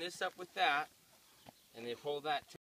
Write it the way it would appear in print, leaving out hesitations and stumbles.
this up with that, and they pull that